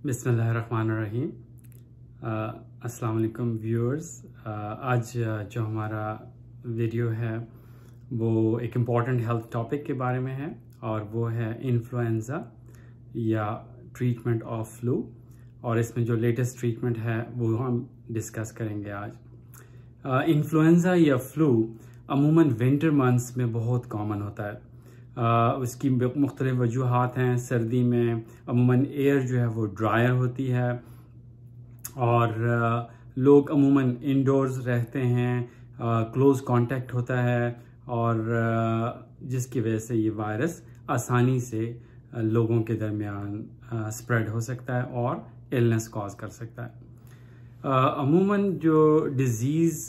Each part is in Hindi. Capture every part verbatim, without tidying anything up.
बिस्मिल्लाहिर्रहमानिर्रहीम। अस्सलाम वालेकुम व्यूअर्स। आज जो हमारा वीडियो है वो एक इम्पॉर्टेंट हेल्थ टॉपिक के बारे में है और वो है इन्फ्लुएंज़ा या ट्रीटमेंट ऑफ फ्लू, और इसमें जो लेटेस्ट ट्रीटमेंट है वो हम डिस्कस करेंगे आज। इन्फ्लुएंज़ा या फ्लू अमूमन विंटर मंथ्स में बहुत कॉमन होता है। Uh, उसकी मुख्तलिफ वजूहात हैं। सर्दी में अमूमन एयर जो है वो ड्रायर होती है और uh, लोग अमूमन इंडोर्स रहते हैं, क्लोज uh, कांटेक्ट होता है और uh, जिसकी वजह से ये वायरस आसानी से uh, लोगों के दरमियान स्प्रेड uh, हो सकता है और इलनेस कॉज कर सकता है। uh, अमूमन जो डिजीज़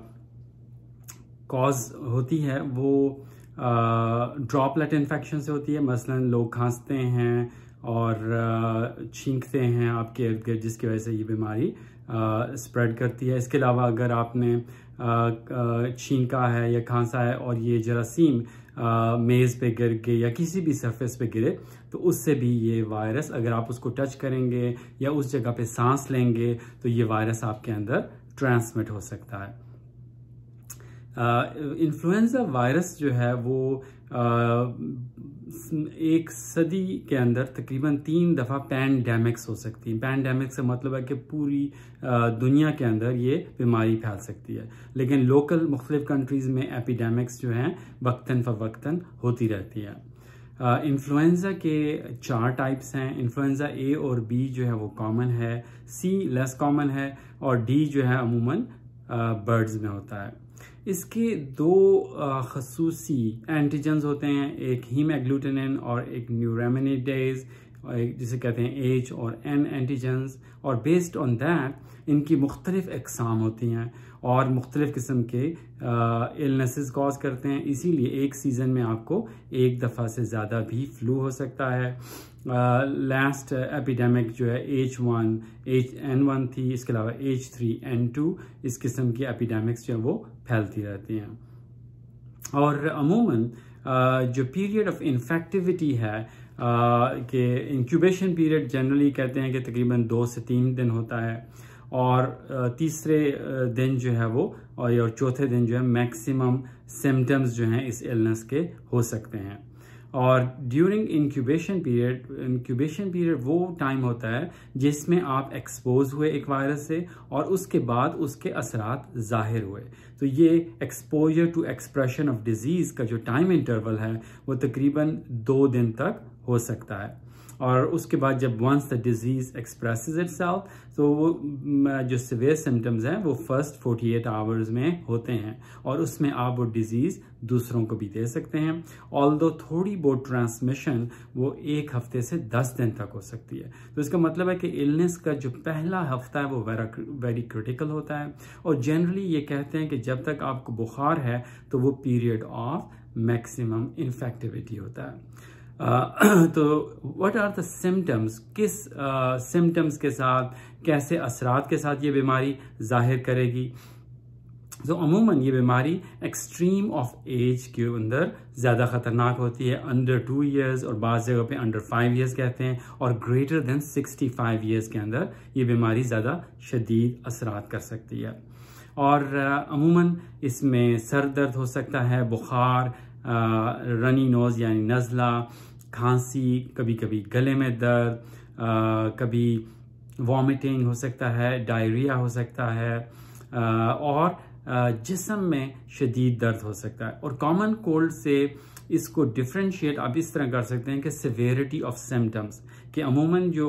कॉज uh, होती है वो ड्रॉपलेट uh, इन्फेक्शन से होती है। मसलन लोग खांसते हैं और uh, छींकते हैं आपके इर्द गिर्द, जिसकी वजह से ये बीमारी स्प्रेड uh, करती है। इसके अलावा अगर आपने uh, uh, छींका है या खांसा है और ये जरासीम uh, मेज़ पे गिर गए या किसी भी सरफेस पे गिरे तो उससे भी ये वायरस, अगर आप उसको टच करेंगे या उस जगह पे सांस लेंगे तो ये वायरस आपके अंदर ट्रांसमिट हो सकता है। इन्फ्लुएंज़ा uh, वायरस जो है वो uh, एक सदी के अंदर तकरीबन तीन दफ़ा पैंडेमिक्स हो सकती है। पैंडेमिक से मतलब है कि पूरी uh, दुनिया के अंदर ये बीमारी फैल सकती है, लेकिन लोकल मुख्तलिफ कंट्रीज़ में एपिडेमिक्स जो हैं वक्तन फ़वक्तन होती रहती है। इन्फ्लुएंज़ा uh, के चार टाइप्स हैं। इन्फ्लुएंज़ा ए और बी जो है वो कॉमन है, सी लेस कॉमन है और डी जो है अमूमन बर्ड्स uh, में होता है। इसके दो खसूसी एंटीजन्स होते हैं, एक हीमोग्लूटिनिन और एक न्यूरामिनिडेज, और एक जिसे कहते हैं एच और एन एंटीजन्स, और बेस्ड ऑन दैट इनकी मुख्तलिफ अक़साम होती हैं और मुख्तलिफ किस्म के इलनेसेस कॉज करते हैं। इसीलिए एक सीज़न में आपको एक दफ़ा से ज़्यादा भी फ्लू हो सकता है। लास्ट एपिडेमिक जो है H one H N one थी, इसके अलावा एच थ्री एन टू, इस किस्म की एपिडेमिक्स जो है वो फैलती रहती हैं। और अमूमन uh, जो पीरियड ऑफ इन्फेक्टिविटी है uh, कि इंक्यूबेशन पीरियड जनरली कहते हैं कि तकरीबन दो से तीन दिन होता है और uh, तीसरे uh, दिन जो है वो और, और चौथे दिन जो है मैक्सिमम सिम्टम्स जो हैं इस इलनेस के हो सकते हैं। और during incubation period incubation period वो टाइम होता है जिसमें आप एक्सपोज हुए एक वायरस से और उसके बाद उसके असरात जाहिर हुए। तो ये exposure to expression of disease का जो टाइम इंटरवल है वो तकरीबन दो दिन तक हो सकता है। और उसके बाद जब once the disease expresses itself तो वो जो सीवियर सिम्टम्स हैं वो फर्स्ट अड़तालीस आवर्स में होते हैं और उसमें आप वो डिजीज़ दूसरों को भी दे सकते हैं। ऑल्दो थोड़ी बहुत ट्रांसमिशन वो एक हफ्ते से दस दिन तक हो सकती है। तो इसका मतलब है कि इलनेस का जो पहला हफ्ता है वो वेरी क्रिटिकल होता है और जनरली ये कहते हैं कि जब तक आपको बुखार है तो वो पीरियड ऑफ मैक्सिमम इन्फेक्टिविटी होता है। Uh, तो व्हाट आर द सिम्टम्स, किस सिम्टम्स uh, के साथ, कैसे असरात के साथ ये बीमारी जाहिर करेगी। तो अमूमन ये बीमारी एक्सट्रीम ऑफ एज के अंदर ज़्यादा ख़तरनाक होती है, अंडर टू इयर्स और बाज़ जगह पे अंडर फाइव इयर्स कहते हैं, और greater than sixty five years के अंदर ये बीमारी ज़्यादा शदीद असरात कर सकती है। और uh, अमूमन इसमें सर दर्द हो सकता है, बुखार, रनी नोज़ यानी नज़ला, खांसी, कभी कभी गले में दर्द, आ, कभी वॉमिटिंग हो सकता है, डायरिया हो सकता है आ, और जिस्म में शदीद दर्द हो सकता है। और कॉमन कोल्ड से इसको डिफ्रेंशिएट आप इस तरह कर सकते हैं कि सिवियरिटी ऑफ सिम्टम्स, कि अमूमन जो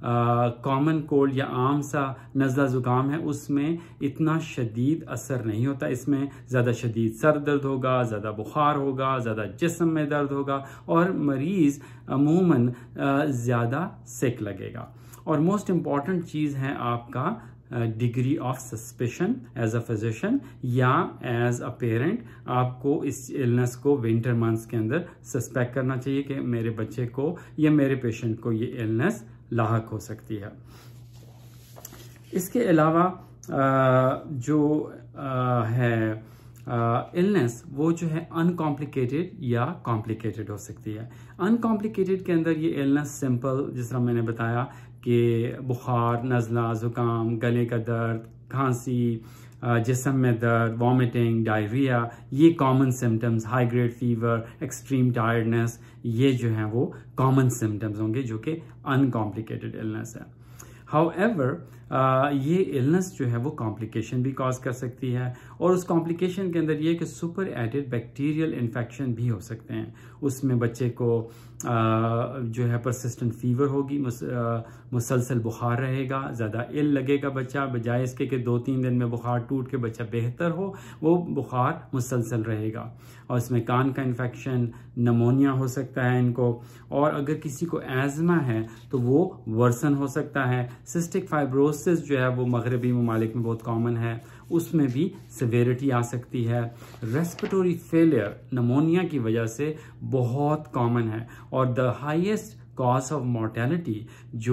कॉमन कोल्ड या आम सा नज़ला ज़ुकाम है उसमें इतना शदीद असर नहीं होता। इसमें ज़्यादा शदीद सर दर्द होगा, ज़्यादा बुखार होगा, ज़्यादा जिस्म में दर्द होगा और मरीज़ अमूमन ज़्यादा सिक लगेगा। और मोस्ट इम्पॉर्टेंट चीज़ है आपका degree of suspicion as a physician या एज अ पेरेंट। आपको इस इलनेस को विंटर मंथ्स के अंदर सस्पेक्ट करना चाहिए कि मेरे बच्चे को या मेरे पेशेंट को ये इलनेस लाहक हो सकती है। इसके अलावा जो है इलनेस वो जो है अनकॉम्प्लिकेटेड या कॉम्प्लिकेटेड हो सकती है। अनकॉम्प्लिकेटेड के अंदर ये इलनेस सिंपल, जिस तरह मैंने बताया कि बुखार, नज़ला, ज़ुकाम, गले का दर्द, खांसी, जिस्म में दर्द, वॉमिटिंग, डायरिया, ये common symptoms, high grade fever, extreme tiredness, ये जो हैं वो कॉमन सिम्टम्स होंगे जो कि अनकॉम्प्लिकेटेड इलनेस है। हाउएवर ये इलनेस जो है वो कॉम्प्लिकेशन भी कॉज कर सकती है, और उस कॉम्प्लिकेशन के अंदर ये कि सुपर एडेड बैक्टीरियल इन्फेक्शन भी हो सकते हैं। उसमें बच्चे को आ, जो है परसिस्टेंट फीवर होगी, मुस, आ, मुसलसल बुखार रहेगा, ज़्यादा इल लगेगा बच्चा, बजाय इसके कि दो तीन दिन में बुखार टूट के बच्चा बेहतर हो, वो बुखार मुसलसल रहेगा। और इसमें कान का इन्फेक्शन, नमोनिया हो सकता है इनको, और अगर किसी को एज़मा है तो वो वर्सन हो सकता है। सिस्टिक फाइब्रोसिस जो है वो मगरबी ममालिक में बहुत कॉमन है, उसमें भी सिवियरिटी आ सकती है। रेस्पिरेटरी फेलियर नमोनिया की वजह से बहुत कॉमन है, और the highest cause of mortality जो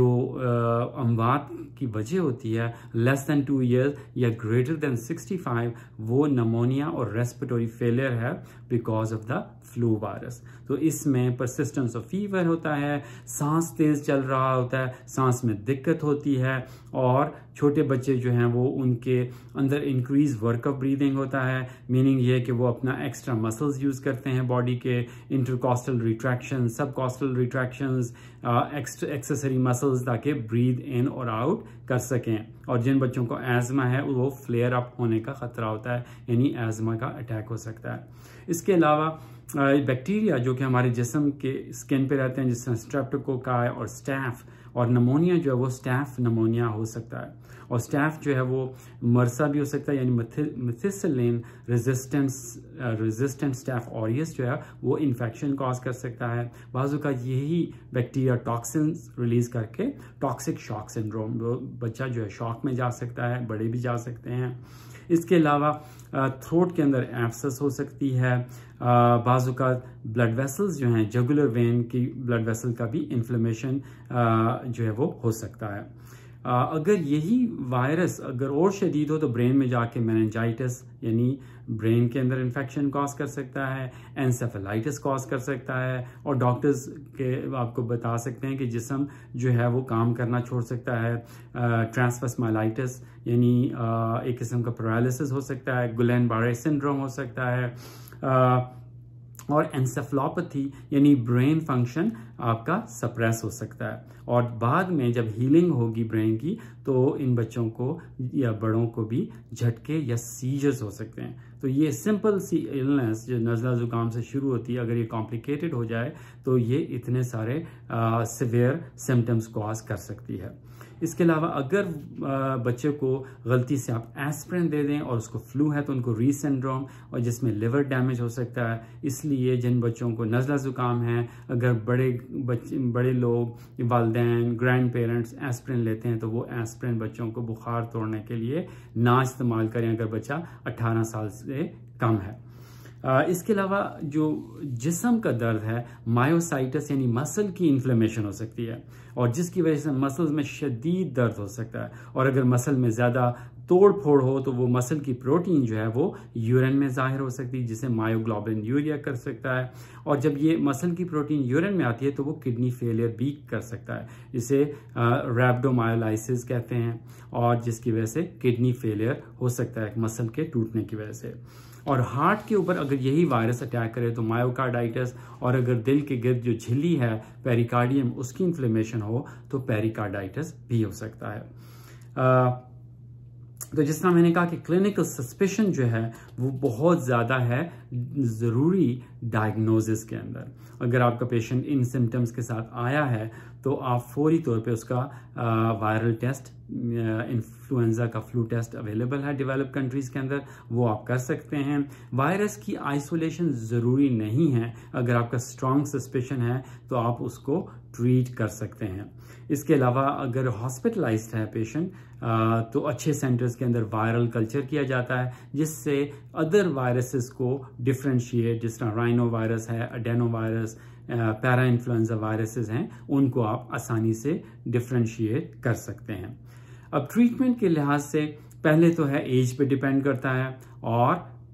अमवात की वजह होती है लेस दैन टू ईयर्स या ग्रेटर दैन सिक्सटी फाइव, वो नमोनिया और रेस्पिरेटरी फेलियर है because of the flu virus. तो इसमें परसिस्टेंस ऑफ फीवर होता है, सांस तेज चल रहा होता है, सांस में दिक्कत होती है, और छोटे बच्चे जो हैं वो उनके अंदर इंक्रीज वर्क ऑफ ब्रीदिंग होता है, मीनिंग ये कि वो अपना एक्स्ट्रा मसल्स यूज करते हैं बॉडी के, intercostal retraction, subcostal retractions, accessory muscles, ताकि ब्रीद इन और आउट कर सकें। और जिन बच्चों को एज़मा है वो फ्लेयर अप होने का खतरा होता है, यानी एज़मा का अटैक हो सकता है। इसके अलावा बैक्टीरिया जो कि हमारे जिस्म के स्किन पे रहते हैं, जिसमें स्ट्रेप्टोकोकाई और स्टैफ, और नमोनिया जो है वो स्टैफ नमोनिया हो सकता है, और स्टैफ जो है वो मरसा भी हो सकता है, यानी methicillin resistance resistant staph aureus जो है वो इन्फेक्शन कॉज कर सकता है। बाजू का यही बैक्टीरिया टॉक्सिन्स रिलीज करके टॉक्सिक शॉक सिंड्रोम, बच्चा जो है शॉक में जा सकता है, बड़े भी जा सकते हैं। इसके अलावा थ्रोट के अंदर एब्सेस हो सकती है, बाजू का ब्लड वेसल्स जो हैं, जगुलर वेन की ब्लड वेसल का भी इन्फ्लेमेशन जो है वो हो सकता है। अगर यही वायरस अगर और शदीद हो तो ब्रेन में जाके मेनिंजाइटिस यानी ब्रेन के अंदर इन्फेक्शन कॉज कर सकता है, एनसेफेलाइटिस कॉज कर सकता है, और डॉक्टर्स के आपको बता सकते हैं कि जिस्म जो है वो काम करना छोड़ सकता है। ट्रांसफर्समाइलाइटिस यानी एक किस्म का पैरालिसिस हो सकता है, गुलेन बारे सिंड्रोम हो सकता है, आ, और एंसेफेलोपैथी यानी ब्रेन फंक्शन आपका सप्रेस हो सकता है। और बाद में जब हीलिंग होगी ब्रेन की तो इन बच्चों को या बड़ों को भी झटके या सीजर्स हो सकते हैं। तो ये सिंपल सी इलनेस जो नज़ला ज़ुकाम से शुरू होती है, अगर ये कॉम्प्लिकेटेड हो जाए तो ये इतने सारे सिवियर सिम्टम्स कॉज कर सकती है। इसके अलावा अगर आ, बच्चे को गलती से आप एस्प्रिन दे दें और उसको फ्लू है तो उनको री सिंड्रोम और जिसमें लिवर डैमेज हो सकता है। इसलिए जिन बच्चों को नज़ला ज़ुकाम है, अगर बड़े बच्चे बड़े लोग वालिदैन ग्रैंड पेरेंट्स एस्प्रिन लेते हैं तो वो एस्प्रिन बच्चों को बुखार तोड़ने के लिए ना इस्तेमाल करें अगर बच्चा अट्ठारह साल से कम है। आ, इसके अलावा जो जिस्म का दर्द है, मायोसाइटिस यानी मसल की इन्फ्लेमेशन हो सकती है और जिसकी वजह से मसल्स में शदीद दर्द हो सकता है। और अगर मसल में ज़्यादा तोड़ फोड़ हो तो वो मसल की प्रोटीन जो है वो यूरिन में जाहिर हो सकती है, जिसे मायोग्लोबिन यूरिया कर सकता है। और जब ये मसल की प्रोटीन यूरिन में आती है तो वो किडनी फेलियर भी कर सकता है, जिसे रैप्डोमायोलाइसिस कहते हैं, और जिसकी वजह से किडनी फेलियर हो सकता है मसल के टूटने की वजह से। और हार्ट के ऊपर अगर यही वायरस अटैक करे तो मायोकार्डाइटिस, और अगर दिल के गिर्द जो झिल्ली है पेरिकार्डियम उसकी इन्फ्लेमेशन हो तो पेरिकार्डाइटिस भी हो सकता है। आ, तो जिस तरह मैंने कहा कि क्लिनिकल सस्पिशन जो है वो बहुत ज़्यादा है ज़रूरी डायग्नोसिस के अंदर। अगर आपका पेशेंट इन सिम्टम्स के साथ आया है तो आप फौरी तौर पे उसका वायरल टेस्ट, इन्फ्लुएंजा का फ्लू टेस्ट अवेलेबल है डेवलप कंट्रीज़ के अंदर, वो आप कर सकते हैं। वायरस की आइसोलेशन ज़रूरी नहीं है, अगर आपका स्ट्रॉन्ग सस्पिशन है तो आप उसको ट्रीट कर सकते हैं। इसके अलावा अगर हॉस्पिटलाइज्ड है पेशेंट तो अच्छे सेंटर्स के अंदर वायरल कल्चर किया जाता है, जिससे अदर वायरसेस को डिफ्रेंशिएट, जिस तरह राइनो वायरस है, adenovirus, parainfluenza viruses हैं, उनको आप आसानी से डिफ्रेंशिएट कर सकते हैं। अब ट्रीटमेंट के लिहाज से पहले तो है एज पे डिपेंड करता है और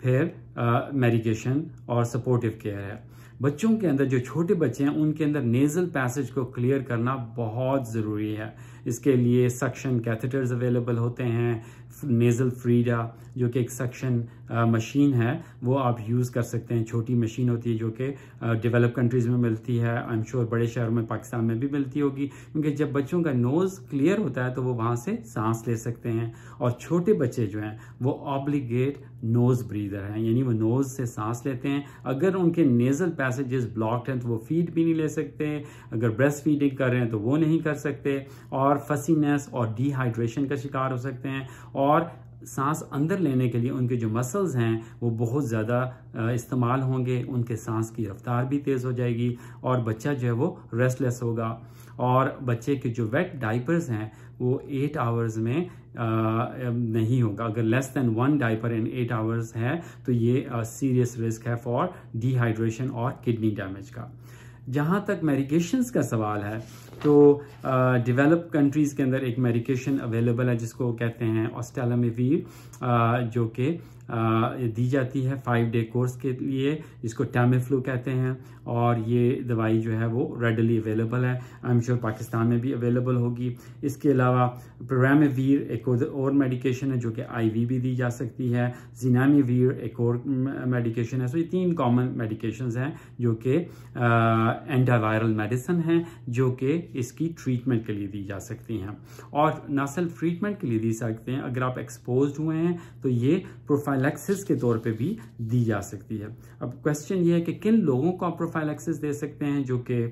फिर मेडिकेशन और सपोर्टिव केयर है। बच्चों के अंदर, जो छोटे बच्चे हैं, उनके अंदर नेजल पैसेज को क्लियर करना बहुत ज़रूरी है। इसके लिए सक्शन कैथेटर्स अवेलेबल होते हैं। नेजल फ्रीडा जो कि एक सक्शन मशीन है, वो आप यूज़ कर सकते हैं। छोटी मशीन होती है जो कि डेवलप कंट्रीज़ में मिलती है। आई एम श्योर बड़े शहरों में, पाकिस्तान में भी मिलती होगी, क्योंकि जब बच्चों का नोज़ क्लियर होता है तो वो वहाँ से सांस ले सकते हैं। और छोटे बच्चे जो हैं वो ऑब्लिगेट नोज़ ब्रीदर हैं, यानी वो नोज़ से सांस लेते हैं। अगर उनके नेजल पैसेजेस ब्लॉक्ड हैं तो वो फीड भी नहीं ले सकते। अगर ब्रेस्ट फीडिंग कर रहे हैं तो वो नहीं कर सकते, और फसीनेस और डिहाइड्रेशन का शिकार हो सकते हैं। और सांस अंदर लेने के लिए उनके जो मसल्स हैं वो बहुत ज़्यादा इस्तेमाल होंगे, उनके सांस की रफ्तार भी तेज़ हो जाएगी, और बच्चा जो है वो रेस्टलेस होगा। और बच्चे के जो वेट डाइपर्स हैं वो एट आवर्स में आ, नहीं होगा। अगर less then one diaper in eight hours है तो ये सीरियस रिस्क है फॉर डिहाइड्रेशन और किडनी डैमेज का। जहाँ तक मेडिकेशंस का सवाल है तो डेवलप कंट्रीज़ के अंदर एक मेडिकेशन अवेलेबल है जिसको कहते हैं ऑस्टेलामिवीर, जो कि दी जाती है फाइव डे कोर्स के लिए, जिसको टैमीफ्लू कहते हैं। और ये दवाई जो है वो रेडली अवेलेबल है। आई एम श्योर पाकिस्तान में भी अवेलेबल होगी। इसके अलावा प्रोरामिवीर एक और मेडिकेशन है जो कि आईवी भी दी जा सकती है। जिनामिवीर एक और मेडिकेशन है। सो ये तीन कॉमन मेडिकेशंस हैं जो कि एंटीवायरल मेडिसिन हैं, जो कि इसकी ट्रीटमेंट के लिए दी जा सकती हैं। और ना सिर्फ ट्रीटमेंट के लिए दी सकते हैं, अगर आप एक्सपोज हुए हैं तो ये प्रोफाइलैक्सिस के तौर पे भी दी जा सकती है। अब क्वेश्चन ये है कि किन लोगों को आप प्रोफाइलैक्सिस दे सकते हैं, जो कि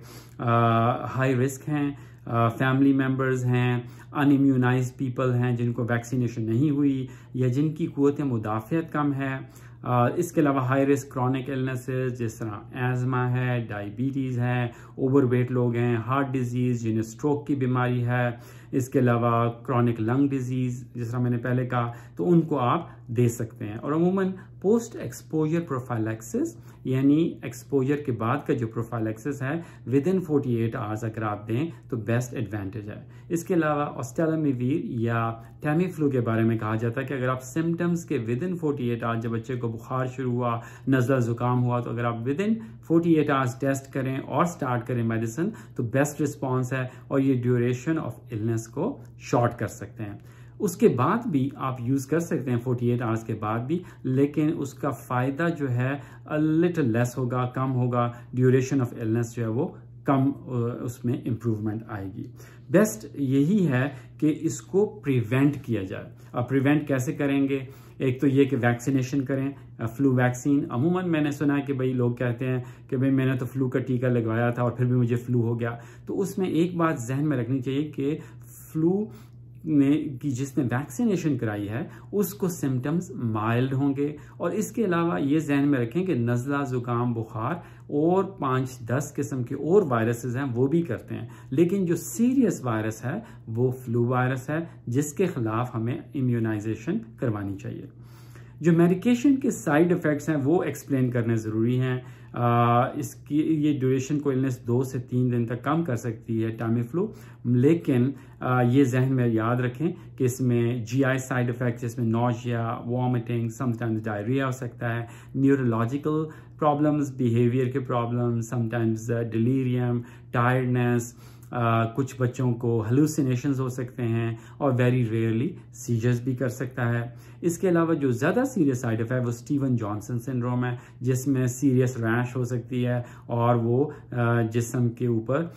हाई रिस्क हैं, फैमिली मेम्बर्स हैं, अनइम्यूनाइज्ड पीपल हैं जिनको वैक्सीनेशन नहीं हुई, या जिनकी क़ुव्वत मुदाफ़ियत कम है। Uh, इसके अलावा हाई रिस्क क्रॉनिक इलनेसेस जिस तरह एज़मा है, डायबिटीज़ है, ओवरवेट लोग हैं, हार्ट डिजीज़, जिन्हें स्ट्रोक की बीमारी है, इसके अलावा क्रॉनिक लंग डिजीज़ जिस तरह मैंने पहले कहा, तो उनको आप दे सकते हैं। और अमूमन पोस्ट एक्सपोजर प्रोफाइलैक्सिस, यानी एक्सपोजर के बाद का जो प्रोफाइलैक्सिस है, within forty eight hours अगर आप दें तो बेस्ट एडवांटेज है। इसके अलावा ऑस्टेलामिवीर या टैमीफ्लू के बारे में कहा जाता है कि अगर आप सिम्टम्स के within forty eight hours, जब बच्चे को बुखार शुरू हुआ, नज़ला ज़ुकाम हुआ, तो अगर आप within forty eight hours test करें और स्टार्ट करें मेडिसिन तो बेस्ट रिस्पॉन्स है, और ये ड्यूरेशन ऑफ इलनेस को शॉर्ट कर सकते हैं। उसके बाद भी आप यूज़ कर सकते हैं फोर्टी एट आवर्स के बाद भी, लेकिन उसका फ़ायदा जो है अ लिटिल लेस होगा, कम होगा। ड्यूरेशन ऑफ इलनेस जो है वो कम, उसमें इम्प्रूवमेंट आएगी। बेस्ट यही है कि इसको प्रिवेंट किया जाए। अब प्रिवेंट कैसे करेंगे? एक तो ये कि वैक्सीनेशन करें, फ्लू वैक्सीन। अमूमन मैंने सुना है कि भाई लोग कहते हैं कि भाई मैंने तो फ्लू का टीका लगवाया था और फिर भी मुझे फ्लू हो गया। तो उसमें एक बात जहन में रखनी चाहिए कि फ्लू ने की जिसने वैक्सीनेशन कराई है उसको सिम्टम्स माइल्ड होंगे। और इसके अलावा ये जहन में रखें कि नज़ला, ज़ुकाम, बुखार और पाँच दस किस्म के और वायरसेस हैं वो भी करते हैं, लेकिन जो सीरियस वायरस है वो फ्लू वायरस है, जिसके खिलाफ हमें इम्यूनाइजेशन करवानी चाहिए। जो मेडिकेशन के साइड इफ़ेक्ट्स हैं वो एक्सप्लेन करने ज़रूरी हैं। आ, इसकी ये ड्यूरेशन को इलनेस दो से तीन दिन तक कम कर सकती है टामीफ्लू, लेकिन आ, ये जहन में याद रखें कि इसमें जीआई साइड इफ़ेक्ट्स, इसमें नॉजिया, वॉमिटिंग, समटाइम्स डायरिया हो सकता है, न्यूरोलॉजिकल प्रॉब्लम्स, बिहेवियर के problems, sometimes delirium, tiredness, Uh, कुछ बच्चों को हेलुसिनेशंस हो सकते हैं, और वेरी रेयरली सीजर्स भी कर सकता है। इसके अलावा जो ज़्यादा सीरियस साइड इफेक्ट है वो स्टीवन जॉनसन सिंड्रोम है, जिसमें सीरियस रैश हो सकती है, और वो जिस्म के ऊपर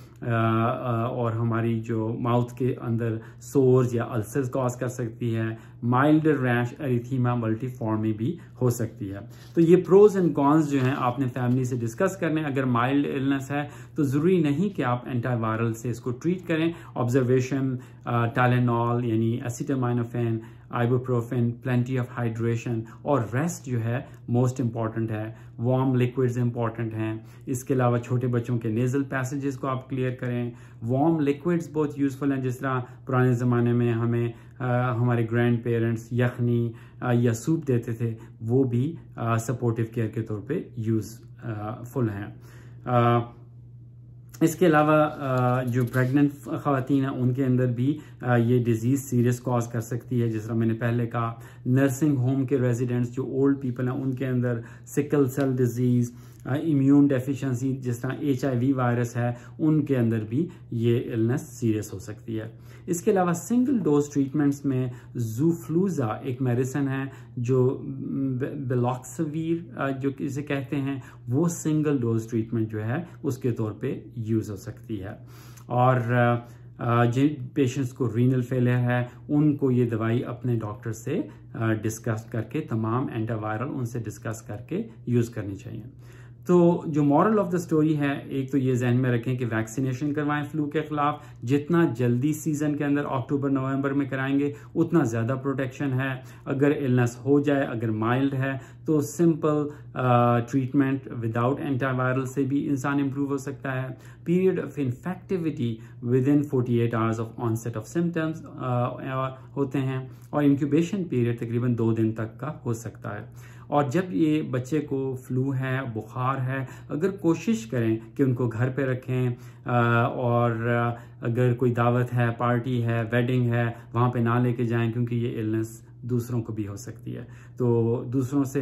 और हमारी जो माउथ के अंदर सोर्स या अल्सर्स कॉज कर सकती है। माइल्ड रैश, एरिथीमा मल्टीफॉर्मी भी हो सकती है। तो ये प्रोज एंड कॉन्स जो हैं आपने फैमिली से डिस्कस करने। अगर माइल्ड इलनेस है तो ज़रूरी नहीं कि आप एंटीवायरल से इसको ट्रीट करें। ऑब्जर्वेशन, टाइलेनॉल यानी acetaminophen, ibuprofen, plenty of hydration, और रेस्ट जो है मोस्ट इंपॉर्टेंट है। वार्म लिक्विड्स इंपॉर्टेंट हैं। इसके अलावा छोटे बच्चों के नेजल पैसेजेस को आप क्लियर करें। वार्म लिक्विड्स बहुत यूज़फुल हैं, जिस तरह पुराने ज़माने में हमें आ, हमारे ग्रैंड पेरेंट्स यखनी आ, या सूप देते थे, वो भी सपोर्टिव केयर के तौर पे यूज़फुल हैं। इसके अलावा जो प्रेग्नेंट ख़वातीन हैं उनके अंदर भी ये डिज़ीज़ सीरियस कॉज कर सकती है। जिस तरह मैंने पहले कहा, नर्सिंग होम के रेजिडेंट्स जो ओल्ड पीपल हैं उनके अंदर sickle cell disease, immune deficiency जिस तरह एच आई वी वायरस है, उनके अंदर भी ये इलनेस सीरियस हो सकती है। इसके अलावा सिंगल डोज ट्रीटमेंट्स में ज़ूफ्लूज़ा एक मेडिसिन है जो बेलॉक्सवीर जो इसे कहते हैं, वो सिंगल डोज ट्रीटमेंट जो है उसके तौर पे यूज़ हो सकती है। और जिन पेशेंट्स को रीनल फेलियर है उनको ये दवाई अपने डॉक्टर से डिस्कस करके, तमाम एंटीवायरल उनसे डिस्कस करके यूज़ करनी चाहिए। तो जो मॉरल ऑफ द स्टोरी है, एक तो ये जहन में रखें कि वैक्सीनेशन करवाएं फ्लू के खिलाफ। जितना जल्दी सीजन के अंदर अक्टूबर नवंबर में कराएंगे उतना ज़्यादा प्रोटेक्शन है। अगर इलनेस हो जाए, अगर माइल्ड है, तो सिंपल ट्रीटमेंट विदाउट एंटीवायरल से भी इंसान इम्प्रूव हो सकता है। Period of infectivity within forty eight hours of onset of symptoms होते हैं और इंक्यूबेशन पीरियड तकरीबन दो दिन तक का हो सकता है। और जब ये बच्चे को फ्लू है, बुखार है, अगर कोशिश करें कि उनको घर पे रखें और अगर कोई दावत है, पार्टी है, वेडिंग है, वहाँ पे ना लेके जाएं, क्योंकि ये इलनेस दूसरों को भी हो सकती है। तो दूसरों से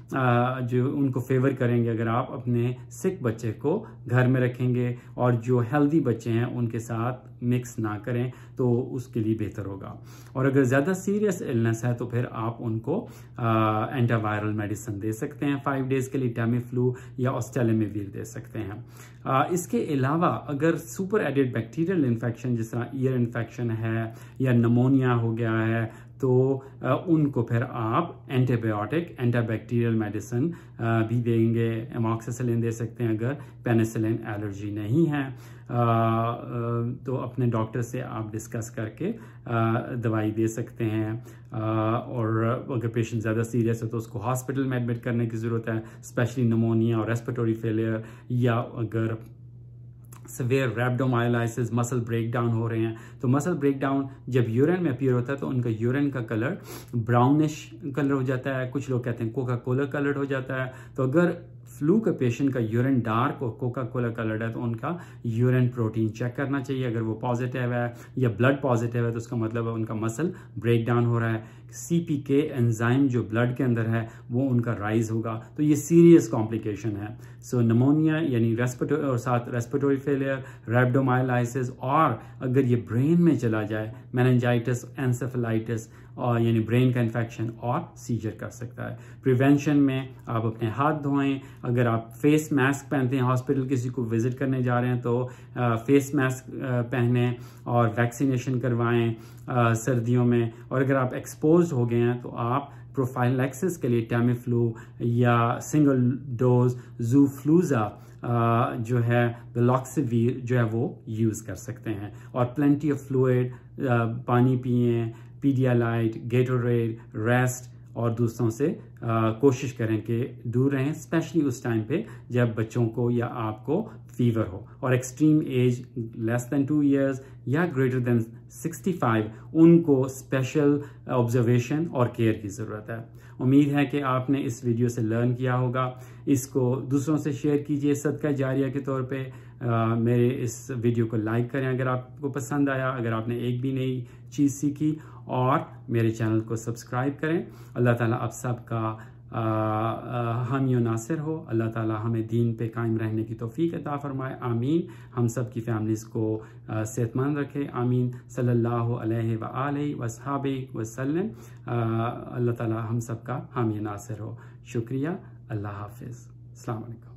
जो उनको फेवर करेंगे अगर आप अपने सिक बच्चे को घर में रखेंगे और जो हेल्दी बच्चे हैं उनके साथ मिक्स ना करें, तो उसके लिए बेहतर होगा। और अगर ज़्यादा सीरियस इलनेस है तो फिर आप उनको एंटीवायरल मेडिसिन दे सकते हैं फाइव डेज़ के लिए, टैमीफ्लू या ऑस्टेलिमिविर दे सकते हैं। आ, इसके अलावा अगर सुपर एडेड बैक्टीरियल इन्फेक्शन जिस तरह ईयर इन्फेक्शन है या नमोनिया हो गया है, तो आ, उनको फिर आप एंटीबायोटिक, एंटीबैक्टीरियल मेडिसिन भी देंगे। एमॉक्सिसिलिन दे सकते हैं अगर पेनिसिलिन एलर्जी नहीं है। आ, तो अपने डॉक्टर से आप डिस्कस करके आ, दवाई दे सकते हैं। आ, और अगर पेशेंट ज़्यादा सीरियस है तो उसको हॉस्पिटल में एडमिट करने की ज़रूरत है, स्पेशली निमोनिया और रेस्पिरेटरी फेलियर, या अगर सवेयर रैप्डोमायोलाइसिस, मसल ब्रेकडाउन हो रहे हैं। तो मसल ब्रेकडाउन जब यूरिन में अपीयर होता है तो उनका यूरिन का कलर ब्राउनिश कलर हो जाता है, कुछ लोग कहते हैं कोका कोला कलर हो जाता है। तो अगर फ्लू के पेशेंट का यूरिन डार्क और कोका कोला कलर्ड है तो उनका यूरिन प्रोटीन चेक करना चाहिए। अगर वो पॉजिटिव है या ब्लड पॉजिटिव है तो उसका मतलब है उनका मसल ब्रेक डाउन हो रहा है। सी पी के एंजाइम जो ब्लड के अंदर है वो उनका राइज होगा, तो ये सीरियस कॉम्प्लिकेशन है। सो निमोनिया यानी रेस्पिरेटरी और साथ रेस्पिरेटरी फेलियर, रैप्डोमायोलाइसिस, और अगर ये ब्रेन में चला जाए, मेनिंजाइटिस, एंसेफेलाइटिस और यानी ब्रेन का इन्फेक्शन और सीजर कर सकता है। प्रिवेंशन में आप अपने हाथ धोएं। अगर आप फेस मास्क पहनते हैं, हॉस्पिटल किसी को विजिट करने जा रहे हैं तो आ, फेस मास्क पहने और वैक्सीनेशन करवाएं आ, सर्दियों में। और अगर आप एक्सपोज हो गए हैं तो आप प्रोफाइलैक्सिस के लिए टैमीफ्लू या सिंगल डोज ज़ूफ्लूज़ा जो है बेलॉक्सवीर जो है वो यूज़ कर सकते हैं। और प्लेंटी ऑफ फ्लूइड, पानी पिएं, पीडियालाइट, गेटोरेड, रेस्ट, और दूसरों से आ, कोशिश करें कि दूर रहें, स्पेशली उस टाइम पे जब बच्चों को या आपको फीवर हो। और extreme age less than two years या ग्रेटर देन सिक्सटी फाइव, उनको स्पेशल ऑब्जर्वेशन और केयर की ज़रूरत है। उम्मीद है कि आपने इस वीडियो से लर्न किया होगा। इसको दूसरों से शेयर कीजिए सदका जारिया के तौर पे। आ, मेरे इस वीडियो को लाइक करें अगर आपको पसंद आया, अगर आपने एक भी नई चीज़ सीखी, और मेरे चैनल को सब्सक्राइब करें। अल्लाह ताला आप सबका हामी नासिर हो। अल्लाह ताला हमें दीन पे कायम रहने की तौफीक अता फरमाए, आमीन। हम सब की फैमिलीज़ को सेहतमंद रखे, आमीन। सल्लल्लाहु अलैहि व आलिहि वसहाबी वसल्लम। अल्लाह ताला हम सब का हामी नासिर हो। शुक्रिया। अल्लाह हाफिज़। अस्सलाम वालेकुम।